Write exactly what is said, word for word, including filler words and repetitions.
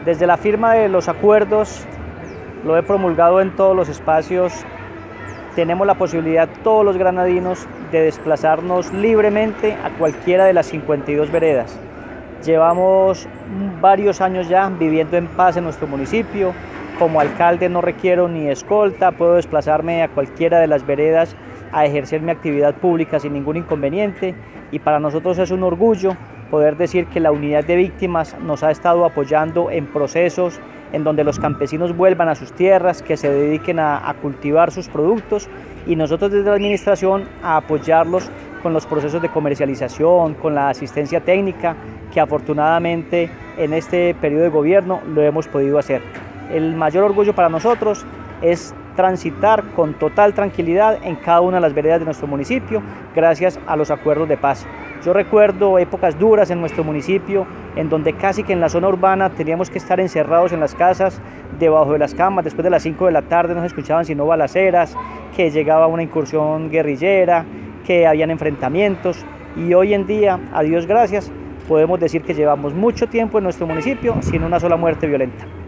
Desde la firma de los acuerdos, lo he promulgado en todos los espacios, tenemos la posibilidad todos los granadinos de desplazarnos libremente a cualquiera de las cincuenta y dos veredas. Llevamos varios años ya viviendo en paz en nuestro municipio. Como alcalde no requiero ni escolta, puedo desplazarme a cualquiera de las veredas a ejercer mi actividad pública sin ningún inconveniente, y para nosotros es un orgullo poder decir que la unidad de víctimas nos ha estado apoyando en procesos en donde los campesinos vuelvan a sus tierras, que se dediquen a, a cultivar sus productos, y nosotros desde la administración a apoyarlos con los procesos de comercialización, con la asistencia técnica, que afortunadamente en este periodo de gobierno lo hemos podido hacer. El mayor orgullo para nosotros es transitar con total tranquilidad en cada una de las veredas de nuestro municipio gracias a los acuerdos de paz. Yo recuerdo épocas duras en nuestro municipio en donde casi que en la zona urbana teníamos que estar encerrados en las casas, debajo de las camas. Después de las cinco de la tarde no se escuchaban sino balaceras, que llegaba una incursión guerrillera, que habían enfrentamientos, y hoy en día, a Dios gracias, podemos decir que llevamos mucho tiempo en nuestro municipio sin una sola muerte violenta.